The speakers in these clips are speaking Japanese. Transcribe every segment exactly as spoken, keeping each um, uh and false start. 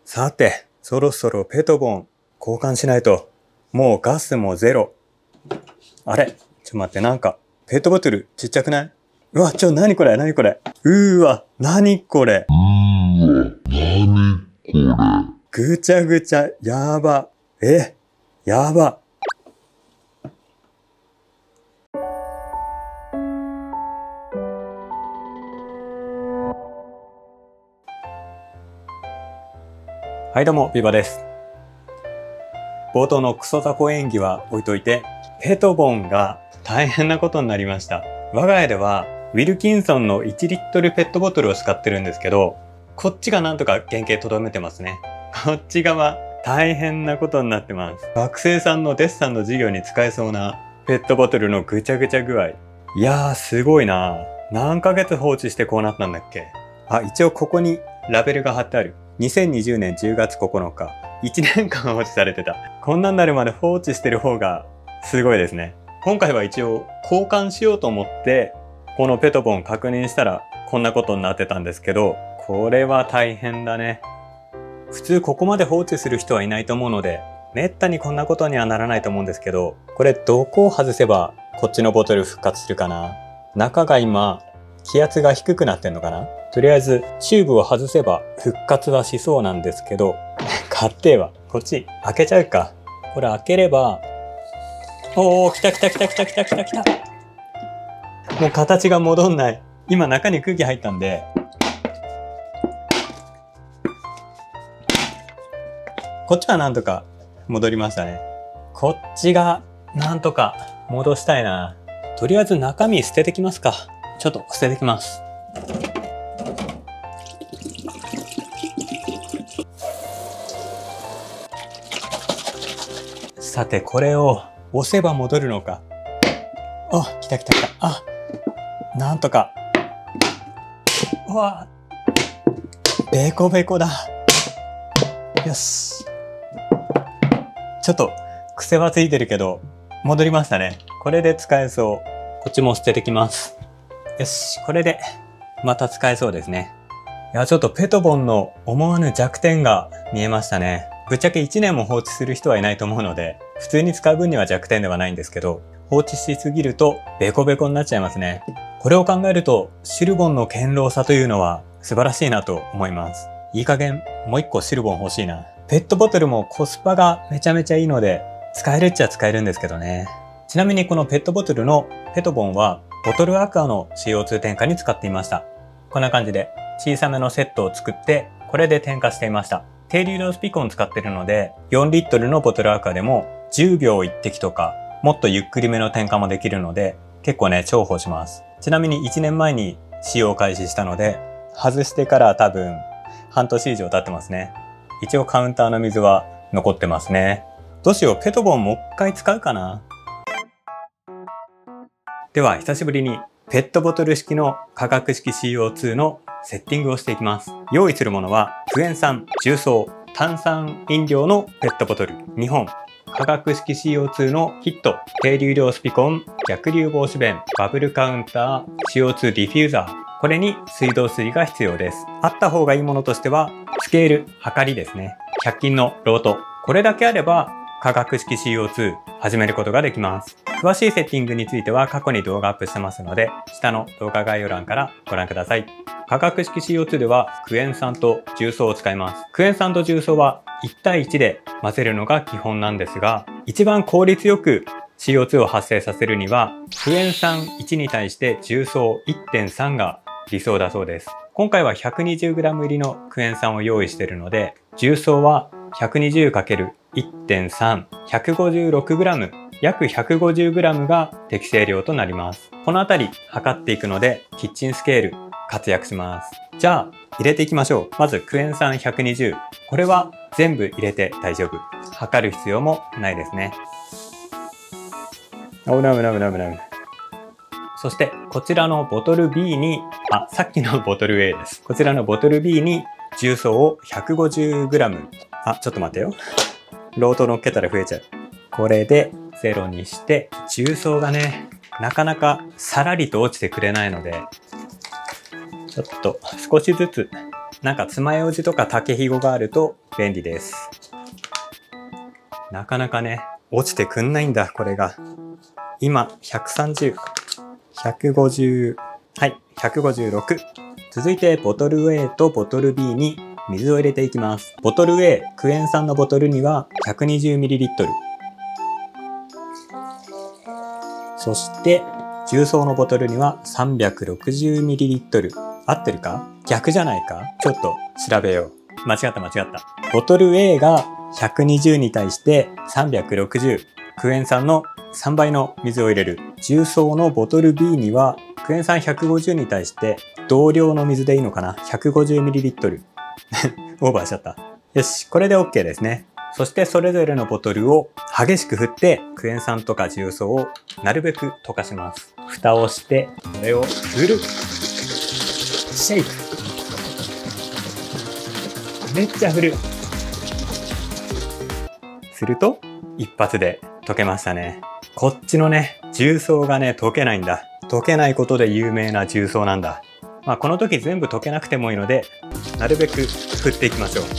さて、そろそろペトボン交換しないと。もうガスもゼロ。あれちょっと待って、なんか、ペットボトルちっちゃくない？うわ、ちょ、なにこれなにこれうーわ、なにこれうーわ、なにこれぐちゃぐちゃ、やば。え、やば。はいどうも、ビバです。冒頭のクソザコ演技は置いといて、ペトボンが大変なことになりました。我が家では、ウィルキンソンのいちリットルペットボトルを使ってるんですけど、こっちがなんとか原型とどめてますね。こっち側、大変なことになってます。学生さんのデッサンの授業に使えそうなペットボトルのぐちゃぐちゃ具合。いやー、すごいなー。何ヶ月放置してこうなったんだっけ？あ、一応ここにラベルが貼ってある。にせんにじゅうねんじゅうがつここのか。いちねんかん放置されてた。こんなんなるまで放置してる方がすごいですね。今回は一応交換しようと思って、このペトボン確認したらこんなことになってたんですけど、これは大変だね。普通ここまで放置する人はいないと思うので、めったにこんなことにはならないと思うんですけど、これどこを外せばこっちのボトル復活するかな？中が今、気圧が低くなってんのかな？とりあえずチューブを外せば復活はしそうなんですけど、買ってはこっち開けちゃうか。これ開ければ、おー、来た来た来た来た来た来た来た。もう形が戻んない。今中に空気入ったんで、こっちはなんとか戻りましたね。こっちがなんとか戻したいな。とりあえず中身捨ててきますか。ちょっと捨ててきます。さてこれを押せば戻るのか。あ、来た来た来た。あ、なんとか。うわ、ベコベコだ。よし。ちょっと癖はついてるけど戻りましたね。これで使えそう。こっちも捨ててきます。よし、これでまた使えそうですね。いや、ちょっとペトボンの思わぬ弱点が見えましたね。ぶっちゃけいちねんも放置する人はいないと思うので、普通に使う分には弱点ではないんですけど、放置しすぎるとベコベコになっちゃいますね。これを考えると、シルボンの堅牢さというのは素晴らしいなと思います。いい加減もう一個シルボン欲しいな。ペットボトルもコスパがめちゃめちゃいいので、使えるっちゃ使えるんですけどね。ちなみにこのペットボトルのペトボンは、ボトルアクアの シーオーツー 添加に使っていました。こんな感じで小さめのセットを作って、これで添加していました。低流量スピコン使ってるので、よんリットルのボトルアクアでもじゅうびょういってきとか、もっとゆっくりめの添加もできるので、結構ね、重宝します。ちなみにいちねんまえに使用開始したので、外してから多分半年以上経ってますね。一応カウンターの水は残ってますね。どうしよう、ペトボンもう一回使うかな。では久しぶりにペットボトル式の化学式 シーオーツー のセッティングをしていきます。用意するものはクエン酸、重曹、炭酸飲料のペットボトルにほん、化学式 シーオーツー のキット、低流量スピコン、逆流防止弁、バブルカウンター、シーオーツー ディフューザー。これに水道水が必要です。あった方がいいものとしては、スケール、はかりですね。ひゃく均のロート。これだけあれば、化学式 シーオーツー 始めることができます。詳しいセッティングについては過去に動画アップしてますので、下の動画概要欄からご覧ください。化学式 シーオーツー ではクエン酸と重曹を使います。クエン酸と重曹はいちたいいちで混ぜるのが基本なんですが、一番効率よく シーオーツー を発生させるには、クエン酸いちに対して重曹 いってんさん が理想だそうです。今回は ひゃくにじゅうグラム 入りのクエン酸を用意しているので、重曹は ひゃくにじゅうかけるいってんさん、ひゃくごじゅうろくグラム、約 ひゃくごじゅうグラム が適正量となります。このあたり測っていくので、キッチンスケール活躍します。じゃあ、入れていきましょう。まずクエン酸ひゃくにじゅう。これは全部入れて大丈夫。測る必要もないですね。危ない危ない危ない危ない。そして、こちらのボトル ビー に、あ、さっきのボトル エー です。こちらのボトル ビー に重曹を ひゃくごじゅうグラム。あ、ちょっと待ってよ。ロート乗っけたら増えちゃう。これでゼロにして、重曹がね、なかなかさらりと落ちてくれないので、ちょっと少しずつなんか爪楊枝とか竹ひごがあると便利です。なかなかね、落ちてくんないんだ、これが。今、ひゃくさんじゅう、ひゃくごじゅう、はい、ひゃくごじゅうろく。続いて、ボトル A とボトル B に水を入れていきます。ボトル A、クエン酸のボトルには ひゃくにじゅうミリリットル。そして、重曹のボトルには さんびゃくろくじゅうミリリットル。合ってるか？逆じゃないか？ちょっと調べよう。間違った間違った。ボトル A がひゃくにじゅうに対してさんびゃくろくじゅう。クエン酸のさんばいの水を入れる。重曹のボトル B にはクエン酸ひゃくごじゅうに対して同量の水でいいのかな？ ひゃくごじゅうミリリットル。オーバーしちゃった。よし、これで OK ですね。そしてそれぞれのボトルを激しく振ってクエン酸とか重曹をなるべく溶かします。蓋をしてこれを振る。シェイク。めっちゃ振る。すると一発で溶けましたね。こっちのね、重曹がね、溶けないんだ。溶けないことで有名な重曹なんだ。まあこの時全部溶けなくてもいいので、なるべく振っていきましょう。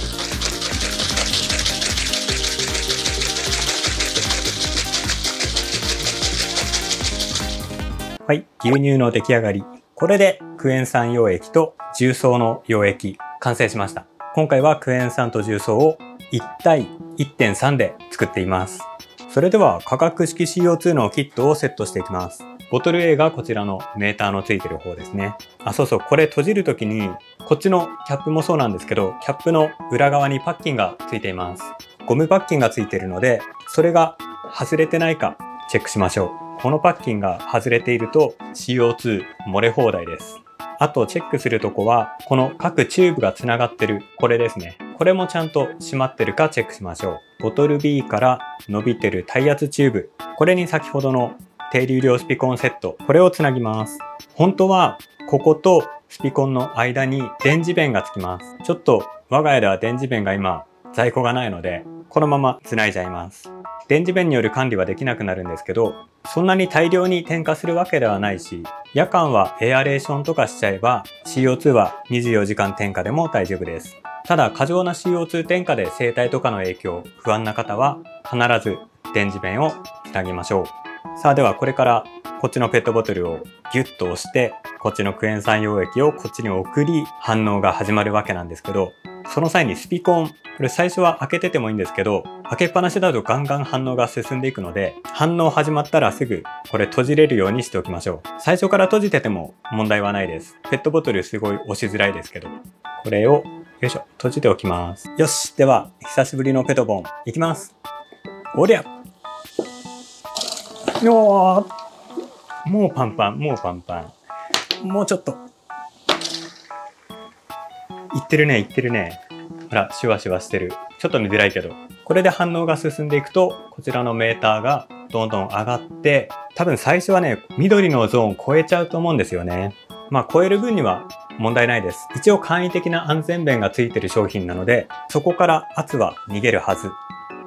はい、牛乳の出来上がり。これでクエン酸溶液と重曹の溶液完成しました。今回はクエン酸と重曹をいち対いってんさん で作っています。それでは化学式 シーオーツー のキットをセットしていきます。ボトル A がこちらのメーターのついてる方ですね。あ、そうそう、これ閉じるときにこっちのキャップもそうなんですけど、キャップの裏側にパッキンがついています。ゴムパッキンがついているので、それが外れてないかチェックしましょう。このパッキンが外れていると シーオーツー 漏れ放題です。あとチェックするとこは、この各チューブがつながってるこれですね。これもちゃんと閉まってるかチェックしましょう。ボトル B から伸びてる耐圧チューブ。これに先ほどの低流量スピコンセット。これをつなぎます。本当はこことスピコンの間に電磁弁がつきます。ちょっと我が家では電磁弁が今在庫がないので、このままつないじゃいます。電磁弁による管理はできなくなるんですけど、そんなに大量に添加するわけではないし、夜間はエアレーションとかしちゃえば シーオーツー はにじゅうよじかん添加でも大丈夫です。ただ過剰な シーオーツー 添加で生体とかの影響不安な方は必ず電磁弁をつなぎましょう。さあではこれからこっちのペットボトルをギュッと押してこっちのクエン酸溶液をこっちに送り反応が始まるわけなんですけど、その際にスピコン、これ最初は開けててもいいんですけど、開けっぱなしだとガンガン反応が進んでいくので、反応始まったらすぐこれ閉じれるようにしておきましょう。最初から閉じてても問題はないです。ペットボトルすごい押しづらいですけど、これをよいしょ、閉じておきます。よし、では久しぶりのペトボンいきます。おりゃ、よー、もうパンパン、もうパンパン、もうちょっといってるね、いってるね。ほら、シュワシュワしてる。ちょっと見づらいけど。これで反応が進んでいくと、こちらのメーターがどんどん上がって、多分最初はね、緑のゾーン超えちゃうと思うんですよね。まあ、超える分には問題ないです。一応簡易的な安全弁がついてる商品なので、そこから圧は逃げるはず。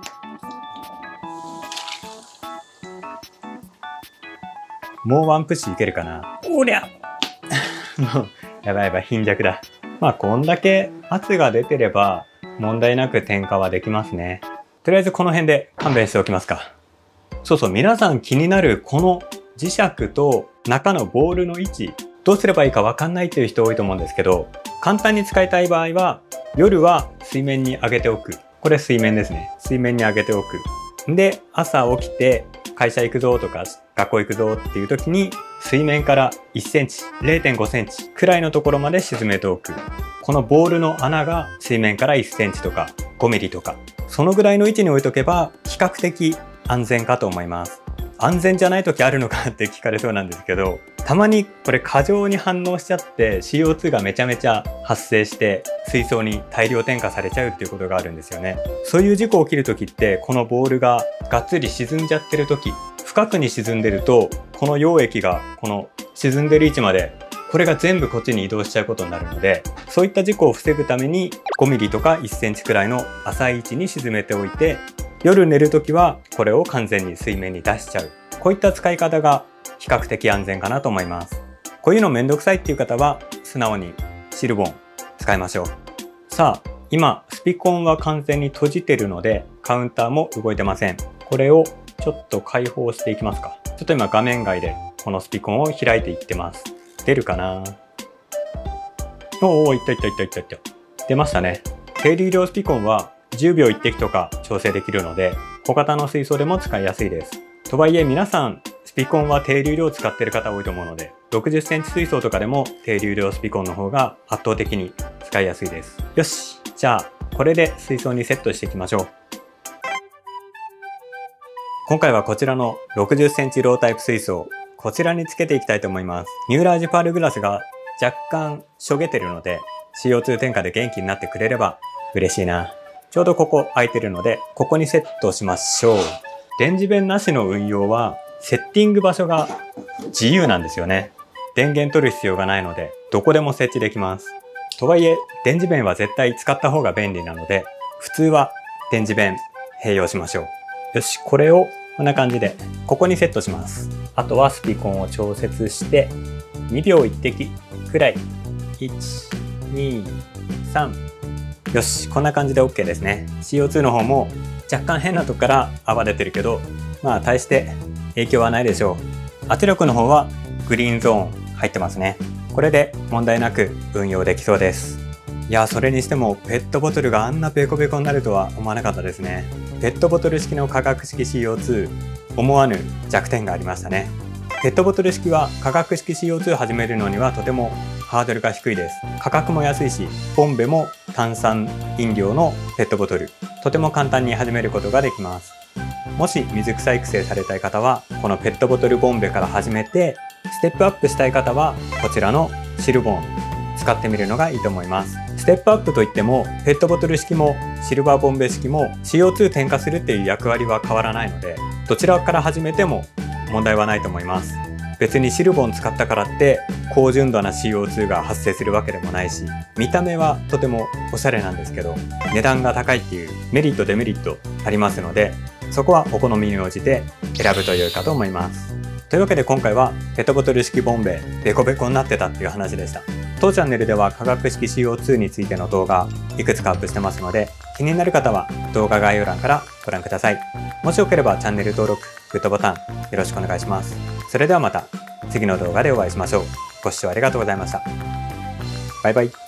もうワンプッシュいけるかな。おりゃもう、やばいやばい、貧弱だ。まあこんだけ圧が出てれば問題なく添加はできますね。とりあえずこの辺で勘弁しておきますか。そうそう、皆さん気になるこの磁石と中のボールの位置、どうすればいいかわかんないっていう人多いと思うんですけど、簡単に使いたい場合は夜は水面に上げておく。これ水面ですね。水面に上げておく。で、朝起きて会社行くぞとか学校行くぞっていう時に水面からいっセンチ、れいてんごセンチくらいのところまで沈めておく。このボールの穴が水面からいっセンチとかごミリとか、そのぐらいの位置に置いとけば比較的安全かと思います。安全じゃない時あるのかって聞かれそうなんですけど、たまにこれ過剰に反応しちゃって シーオーツー がめちゃめちゃ発生して水槽に大量添加されちゃうっていうことがあるんですよね。そういう事故起きる時って、このボールががっつり沈んじゃってる時、深くに沈んでるとこの溶液がこの沈んでる位置までこれが全部こっちに移動しちゃうことになるので、そういった事故を防ぐためにごミリとかいっセンチくらいの浅い位置に沈めておいて、夜寝るときはこれを完全に水面に出しちゃう。こういった使い方が比較的安全かなと思います。こういうのめんどくさいっていう方は素直にシルボン使いましょう。 さあ、今スピコンは完全に閉じてるのでカウンターも動いてません。これをちょっと開放していきますか。ちょっと今画面外でこのスピコンを開いていってます。出るかな。おお、いったいったいったいったいった。出ましたね。低流量スピコンはじゅうびょういってきとか調整できるので小型の水槽でも使いやすいです。とはいえ皆さんスピコンは低流量を使っている方多いと思うので、ろくじゅっセンチ水槽とかでも低流量スピコンの方が圧倒的に使いやすいです。よし、じゃあこれで水槽にセットしていきましょう。今回はこちらのろくじゅっセンチロータイプ水槽、こちらにつけていきたいと思います。ニューラージパールグラスが若干しょげてるので シーオーツー 添加で元気になってくれれば嬉しいな。ちょうどここ空いてるのでここにセットしましょう。電磁弁なしの運用はセッティング場所が自由なんですよね。電源取る必要がないのでどこでも設置できます。とはいえ電磁弁は絶対使った方が便利なので普通は電磁弁併用しましょう。よし、これをこんな感じでここにセットします。あとはスピコンを調節してにびょういってきくらい、いち、に、さん。よし、こんな感じで OK ですね。シーオーツー の方も若干変なとこから泡出てるけど、まあ大して影響はないでしょう。圧力の方はグリーンゾーン入ってますね。これで問題なく運用できそうです。いや、それにしてもペットボトルがあんなベコベコになるとは思わなかったですね。ペットボトル式の化学式 シーオーツー、思わぬ弱点がありましたね。ペットボトル式は化学式 シーオーツー 始めるのにはとてもハードルが低いです。価格も安いし、ボンベも炭酸飲料のペットボトル、とても簡単に始めることができます。もし水草育成されたい方はこのペットボトルボンベから始めて、ステップアップしたい方はこちらのシルボン使ってみるのがいいと思います。ステップアップといってもペットボトル式もシルバーボンベ式も シーオーツー 添加するっていう役割は変わらないので、どちらから始めても問題はないと思います。別にシルボン使ったからって高純度な シーオーツー が発生するわけでもないし、見た目はとてもおしゃれなんですけど値段が高いっていうメリットデメリットありますので、そこはお好みに応じて選ぶと良いかと思います。というわけで今回はペットボトル式ボンベベコベコになってたっていう話でした。当チャンネルでは化学式 シーオーツー についての動画いくつかアップしてますので、気になる方は動画概要欄からご覧ください。もしよければチャンネル登録、グッドボタンよろしくお願いします。それではまた次の動画でお会いしましょう。ご視聴ありがとうございました。バイバイ。